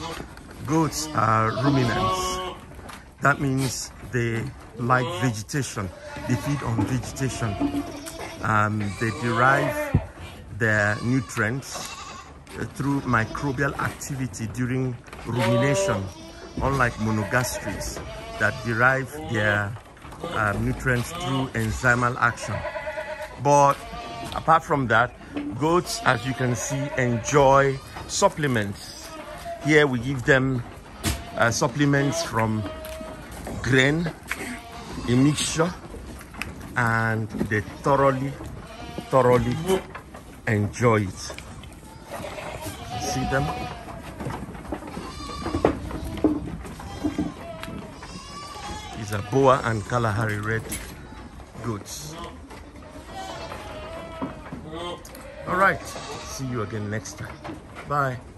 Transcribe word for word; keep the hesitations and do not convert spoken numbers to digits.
Goats are ruminants. That means they like vegetation. They feed on vegetation. Um, they derive their nutrients through microbial activity during rumination, unlike monogastrics that derive their uh, nutrients through enzymal action. But apart from that, goats, as you can see, enjoy supplements. Here we give them uh, supplements from grain, a mixture, and they thoroughly, thoroughly enjoy it. See them? These are Boa and Kalahari red goats. All right, see you again next time. Bye.